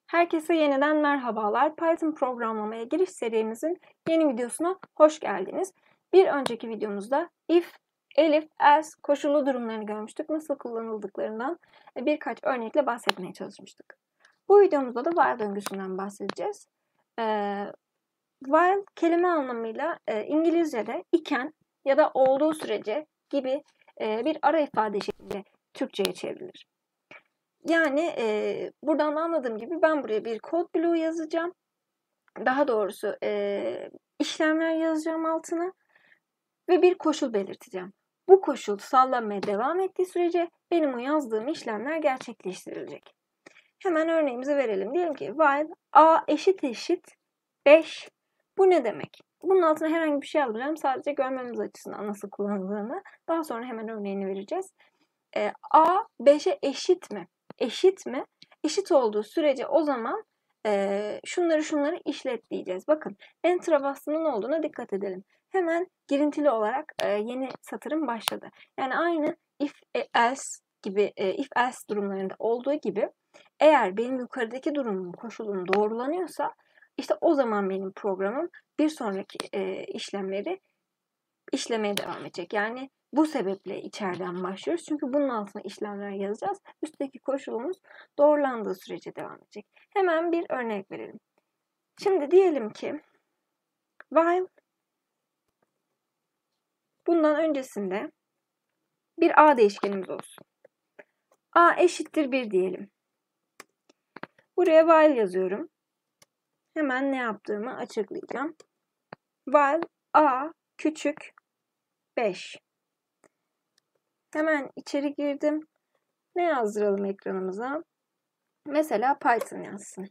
Herkese yeniden merhabalar. Python programlamaya giriş serimizin yeni videosuna hoş geldiniz. Bir önceki videomuzda if, elif, else koşullu durumlarını görmüştük. Nasıl kullanıldıklarından birkaç örnekle bahsetmeye çalışmıştık. Bu videomuzda da while döngüsünden bahsedeceğiz. While kelime anlamıyla İngilizce'de iken ya da olduğu sürece gibi bir ara ifade şeklinde Türkçe'ye çevrilir. Yani buradan anladığım gibi ben buraya bir code bloğu yazacağım. Daha doğrusu işlemler yazacağım altına ve bir koşul belirteceğim. Bu koşul sallanmaya devam ettiği sürece benim o yazdığım işlemler gerçekleştirilecek. Hemen örneğimizi verelim. Diyelim ki while a eşit 5. Bu ne demek? Bunun altına herhangi bir şey alacağım. Sadece görmemiz açısından nasıl kullanıldığını. Daha sonra hemen örneğini vereceğiz. A 5'e eşit mi? Eşit mi? Eşit olduğu sürece o zaman şunları işlet diyeceğiz. Bakın Enter'a bastığında ne olduğuna dikkat edelim. Hemen girintili olarak yeni satırım başladı. Yani aynı if else gibi if else durumlarında olduğu gibi eğer benim yukarıdaki durumum, koşulum doğrulanıyorsa işte o zaman benim programım bir sonraki işlemleri işlemeye devam edecek. Yani bu sebeple içeriden başlıyoruz. Çünkü bunun altına işlemler yazacağız. Üstteki koşulumuz doğrulandığı sürece devam edecek. Hemen bir örnek verelim. Şimdi diyelim ki while bundan öncesinde bir a değişkenimiz olsun. A eşittir 1 diyelim. Buraya while yazıyorum. Hemen ne yaptığımı açıklayacağım. While a küçük 5. Hemen içeri girdim. Ne yazdıralım ekranımıza? Mesela Python yazsın.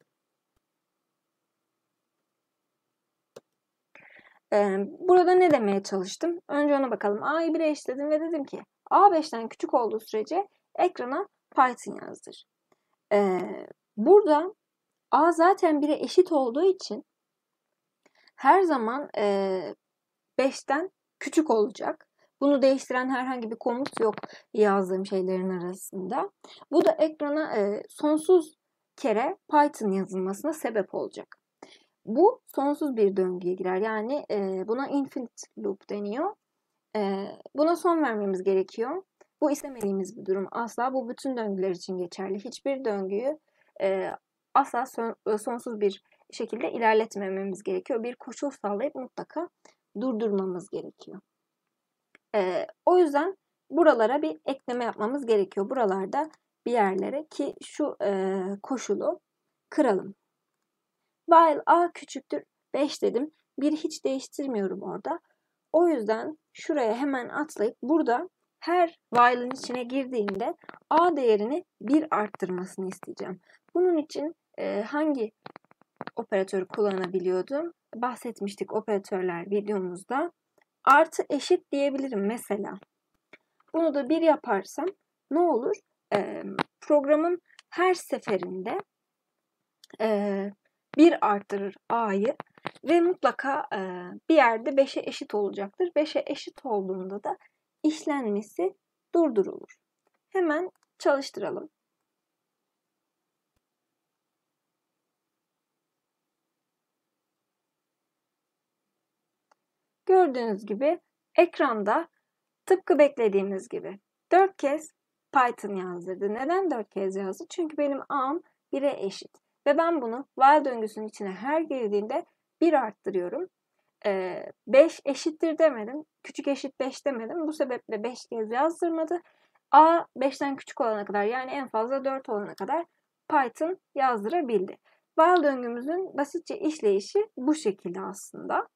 Burada ne demeye çalıştım? Önce ona bakalım. A'yı 1'e eşitledim ve dedim ki A 5'ten küçük olduğu sürece ekrana Python yazdır. Burada A zaten 1'e eşit olduğu için her zaman 5'ten küçük olacak. Bunu değiştiren herhangi bir komut yok yazdığım şeylerin arasında. Bu da ekrana sonsuz kere Python yazılmasına sebep olacak. Bu sonsuz bir döngüye girer. Yani buna infinite loop deniyor. Buna son vermemiz gerekiyor. Bu istemediğimiz bir durum. Asla bu bütün döngüler için geçerli. Hiçbir döngüyü asla sonsuz bir şekilde ilerletmememiz gerekiyor. Bir koşul sağlayıp mutlaka durdurmamız gerekiyor. O yüzden buralara bir ekleme yapmamız gerekiyor. Buralarda bir yerlere ki şu koşulu kıralım. While a küçüktür 5 dedim. 1 hiç değiştirmiyorum orada. O yüzden şuraya hemen atlayıp burada her while'ın içine girdiğinde a değerini 1 arttırmasını isteyeceğim. Bunun için hangi operatörü kullanabiliyordum? Bahsetmiştik operatörler videomuzda. Artı eşit diyebilirim mesela. Bunu da 1 yaparsam ne olur? Programın her seferinde 1 arttırır a'yı ve mutlaka bir yerde 5'e eşit olacaktır. 5'e eşit olduğunda da işlenmesi durdurulur. Hemen çalıştıralım. Gördüğünüz gibi ekranda tıpkı beklediğimiz gibi 4 kez Python yazdırdı. Neden 4 kez yazdı? Çünkü benim a'm 1'e eşit. Ve ben bunu while döngüsünün içine her girdiğinde 1 arttırıyorum. 5 eşittir demedim. Küçük eşit 5 demedim. Bu sebeple 5 kez yazdırmadı. A 5'ten küçük olana kadar yani en fazla 4 olana kadar Python yazdırabildi. While döngümüzün basitçe işleyişi bu şekilde aslında.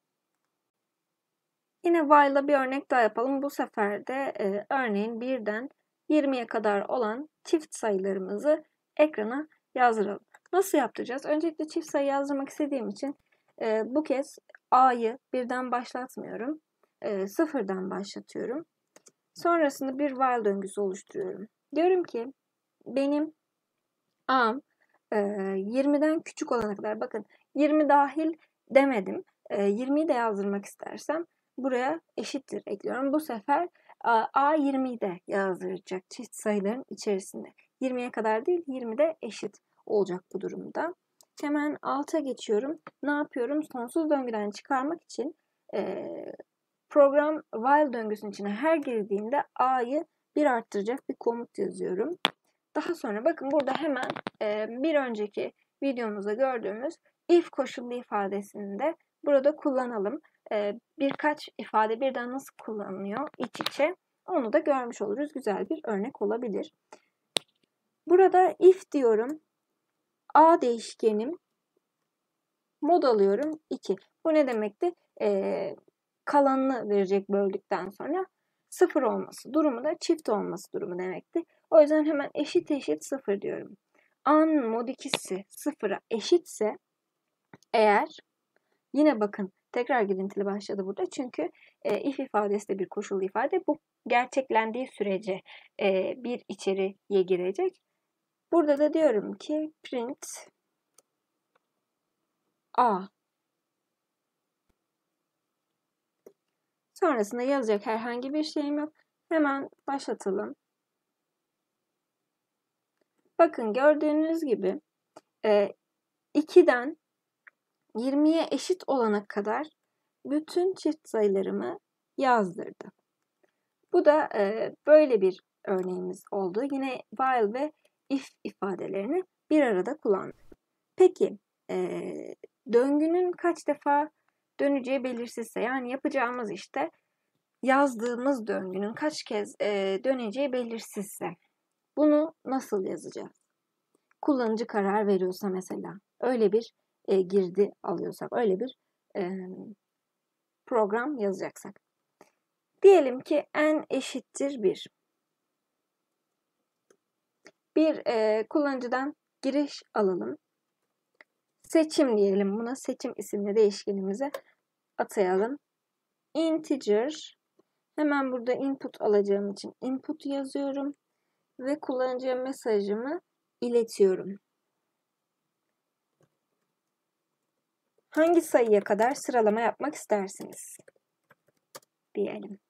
Yine while'la bir örnek daha yapalım. Bu sefer de örneğin 1'den 20'ye kadar olan çift sayılarımızı ekrana yazdıralım. Nasıl yaptıracağız? Öncelikle çift sayı yazdırmak istediğim için bu kez a'yı 1'den başlatmıyorum. 0'dan başlatıyorum. Sonrasında bir while döngüsü oluşturuyorum. Diyorum ki benim a'm 20'den küçük olana kadar, bakın 20 dahil demedim. 20'yi de yazdırmak istersem buraya eşittir ekliyorum. Bu sefer a 20'yi de yazdıracak çift sayıların içerisinde. 20'ye kadar değil, 20'de eşit olacak bu durumda. Hemen alta geçiyorum. Ne yapıyorum? Sonsuz döngüden çıkarmak için program while döngüsünün içine her girdiğinde a'yı 1 arttıracak bir komut yazıyorum. Daha sonra bakın burada hemen bir önceki videomuzda gördüğümüz if koşullu ifadesini de burada kullanalım. Birkaç ifade birden nasıl kullanılıyor iç içe onu da görmüş oluruz. Güzel bir örnek olabilir. Burada if diyorum. A değişkenim mod alıyorum 2. Bu ne demekti? Kalanını verecek böldükten sonra 0 olması durumu da çift olması durumu demekti. O yüzden hemen eşit 0 diyorum. A'nın mod 2'si 0'a eşitse eğer yine bakın tekrar girintili başladı burada. Çünkü if ifadesi de bir koşullu ifade. Bu gerçeklendiği sürece bir içeriye girecek. Burada da diyorum ki print A. Sonrasında yazacak herhangi bir şeyim yok. Hemen başlatalım. Bakın gördüğünüz gibi 2'den 20'ye eşit olana kadar bütün çift sayılarımı yazdırdı. Bu da böyle bir örneğimiz oldu. Yine while ve if ifadelerini bir arada kullandık. Peki döngünün kaç defa döneceği belirsizse yani yapacağımız işte yazdığımız döngünün kaç kez döneceği belirsizse bunu nasıl yazacağız? Kullanıcı karar veriyorsa mesela öyle bir girdi alıyorsak öyle bir program yazacaksak. Diyelim ki n eşittir 1. Bir kullanıcıdan giriş alalım. Seçim diyelim buna. Seçim isimli değişkenimize atayalım. Integer. Hemen burada input alacağım için input yazıyorum. Ve kullanıcıya mesajımı iletiyorum. Hangi sayıya kadar sıralama yapmak istersiniz? Diyelim.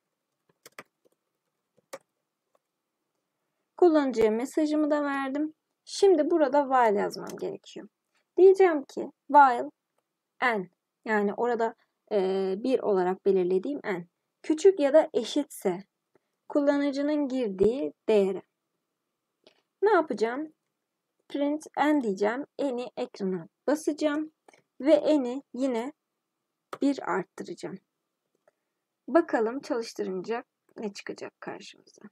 Kullanıcıya mesajımı da verdim. Şimdi burada while yazmam gerekiyor. Diyeceğim ki while n yani orada 1 olarak belirlediğim n küçük ya da eşitse kullanıcının girdiği değere. Ne yapacağım? Print n diyeceğim. N'i ekrana basacağım. Ve n'i yine 1 arttıracağım. Bakalım çalıştırınca ne çıkacak karşımıza.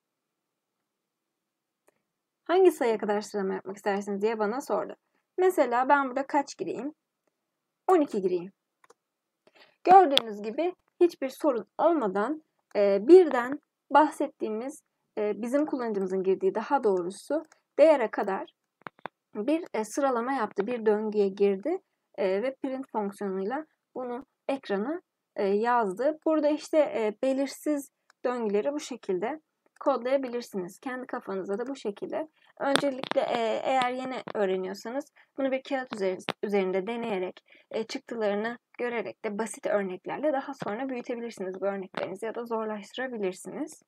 Hangi sayıya kadar sıralama yapmak istersiniz diye bana sordu. Mesela ben burada kaç gireyim? 12 gireyim. Gördüğünüz gibi hiçbir sorun olmadan birden bahsettiğimiz bizim kullanıcımızın girdiği daha doğrusu değere kadar bir sıralama yaptı. Bir döngüye girdi ve print fonksiyonuyla bunu ekrana yazdı. Burada işte belirsiz döngüleri bu şekilde kodlayabilirsiniz. Kendi kafanızda da bu şekilde. Öncelikle eğer yeni öğreniyorsanız bunu bir kağıt üzerinde deneyerek çıktılarını görerek de basit örneklerle daha sonra büyütebilirsiniz bu örneklerinizi ya da zorlaştırabilirsiniz.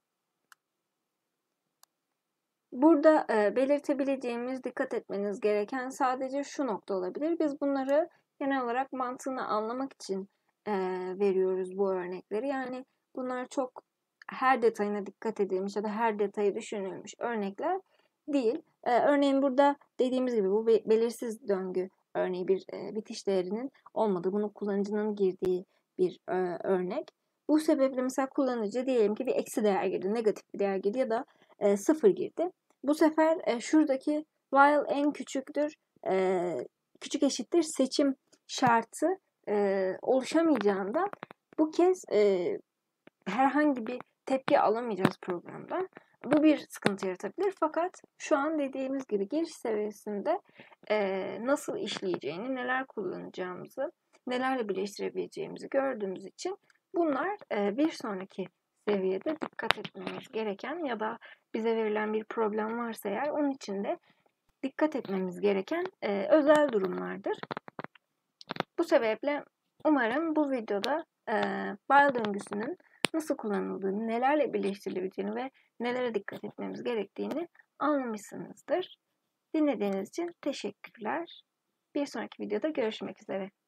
Burada belirtebileceğimiz, dikkat etmeniz gereken sadece şu nokta olabilir. Biz bunları genel olarak mantığını anlamak için veriyoruz bu örnekleri. Yani bunlar çok her detayına dikkat edilmiş ya da her detayı düşünülmüş örnekler değil. Örneğin burada dediğimiz gibi bu belirsiz döngü örneği bir bitiş değerinin olmadığı, bunu kullanıcının girdiği bir örnek. Bu sebeple mesela kullanıcı diyelim ki bir eksi değer girdi, negatif bir değer girdi ya da 0 girdi. Bu sefer şuradaki while en küçüktür, küçük eşittir seçim şartı oluşamayacağından bu kez herhangi bir tepki alamayacağız programdan. Bu bir sıkıntı yaratabilir. Fakat şu an dediğimiz gibi giriş seviyesinde nasıl işleyeceğini, neler kullanacağımızı, nelerle birleştirebileceğimizi gördüğümüz için bunlar bir sonraki seviyede dikkat etmemiz gereken ya da bize verilen bir problem varsa eğer onun için de dikkat etmemiz gereken özel durumlardır. Bu sebeple umarım bu videoda while döngüsünün nasıl kullanıldığını, nelerle birleştirilebileceğini ve nelere dikkat etmemiz gerektiğini anlamışsınızdır. Dinlediğiniz için teşekkürler. Bir sonraki videoda görüşmek üzere.